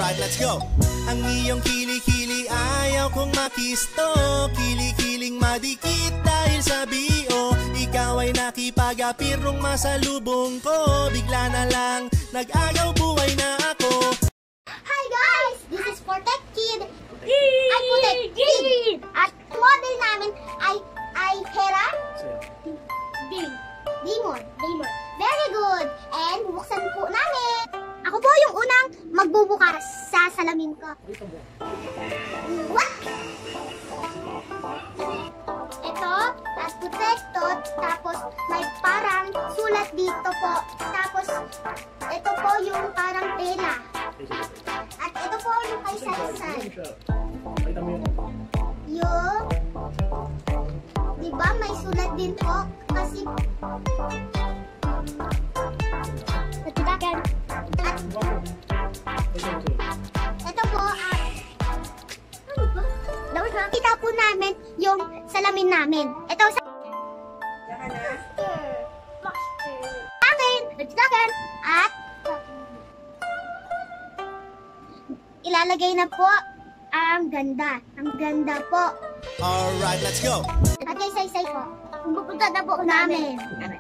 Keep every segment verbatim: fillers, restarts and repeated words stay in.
Alright, let's go! Ang iyong kilikili ayaw kong makisto, kilikiling madikit dahil sa bio. Ikaw ay nakipag-apirong masalubong ko, bigla na lang nag-agaw buhay na ako. Hi guys! This is Protect Kid. Ay, Protect Kid. At model namin ay ay Hera Dim. Demon. Demon. Very good. And bubuksan po namin. Ako po yung unang magbubukas sa salamin ko. What? Ito, at protected. Tapos may parang sulat dito po. Tapos ito po yung parang tela. At ito po yung kay Saysay. Yung, diba may sulat din po? Kasi, natutakan. At, ito po, at, ano ba? Kita po namin yung salamin namin. Ito, sa, akin, natutakan. At, ilalagay na po ang ganda. Ang ganda po. Alright, let's go! At kay Saysay po, pupunta na po namin.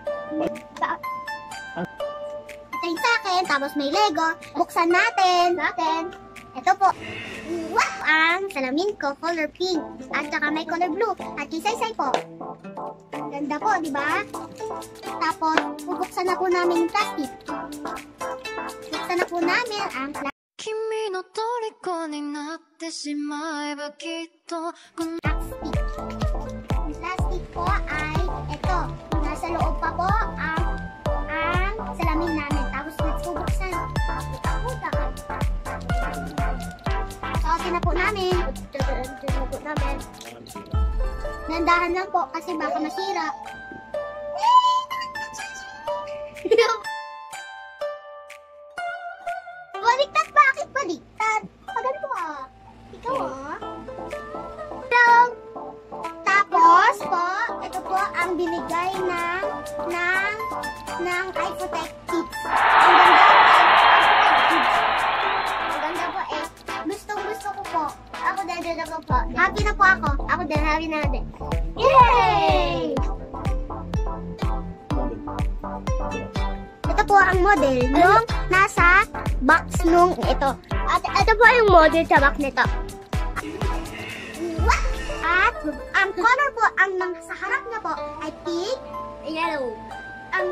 Ito yung sa akin, tapos may Lego. Buksan natin. Natin. Ito po. Wow! Ang salamin ko, color pink. At saka may color blue. At kay Saysay po. Ganda po, di ba? Tapos, bubuksan na po namin yung plastic. Buksan na po namin ang plastic. 君の虜になってしまえばきっと Plastic. Plastic po ay ito. Nasa loob pa po ang ang salamin namin. Tapos let's go buksan. Suotin na po namin. Suotin na po namin. Nandahan lang po kasi baka masira. Baliktad, bakit baliktad? Pagano po ah. Ikaw ah. Hello. Tapos po, ito po ang binigay ng ng ng iProtect Kids. Ang ganda po eh. Gustong gusto ko po. Ako din din ako po. Happy na po ako. Ako din, happy na din. Yay! Ito po ang model nung nasa box nung ito. At ito po yung model sa box nito. At ang color po, ang nasa harap niya po ay pink, yellow. Ang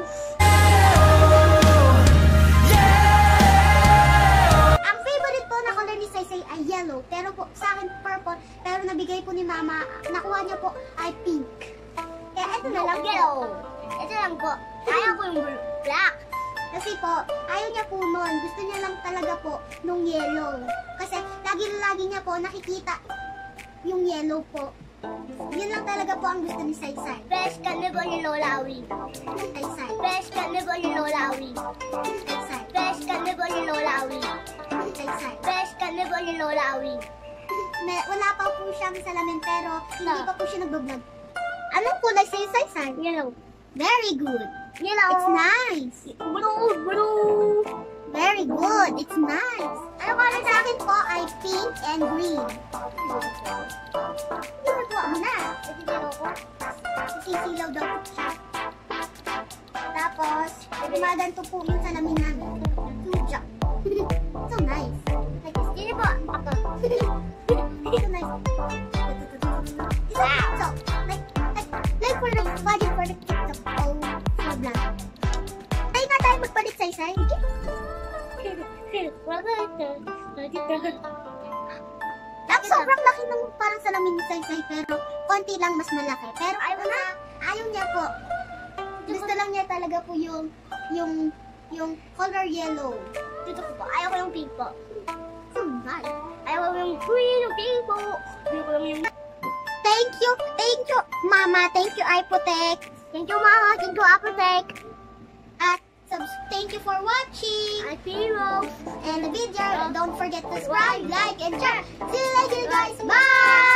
Ang favorite po na color ni Saysay ay yellow. Pero po sa akin purple. Pero nabigay po ni Mama, nakuha niya po ay pink. Kaya ito na lang yellow. Ito lang po. Ayaw ko yung black. Kasi po, ayaw niya po nun. Gusto niya lang talaga po nung yellow. Kasi lagi-lagi niya po nakikita yung yellow po. Yun lang talaga po ang gusto ni Saysay. Fresh ka na ba ni Lola Awi? Saysay. Fresh ka na ba ni Lola Awi? Saysay. Fresh ka na ba ni Lola Awi? Saysay. Fresh ka na ba ni Lola Awi? Wala pa po siyang salamin pero hindi pa po siya nagbablog. Anong kulay sa'yo, Saysay? Yellow. Very good. Yellow. It's nice. Blue, blue. Very good. It's nice. Ano color sa akin po ay pink and green. Ito mo na. Ito dito ko. Sisilaw daw po siya. Tapos, gumaganto po yung salamin namin. Tuja. So nice. Like this. Dito po. Ako. So nice. Wow. So, like, like, like for the body for the TikTok. Oh, so blank. Tayo nga tayo magpalit Saysay. Ang sobrang laki ng parang salamin ni Saysay pero konti lang mas malaki. Pero ayaw na, ayaw niya po. Gusto lang niya talaga po yung yung yung color yellow. Dito po, ayaw ko yung pink po. So nice. Ayaw ko yung green, yung pink po. Ayaw ko lang yung... Thank you, thank you, Mama. Thank you, iProtect. Thank you, Mama. Thank you, iProtect. At thank you for watching I P-Rose and the video. Don't forget to subscribe, like, and share. See you later, guys. Bye!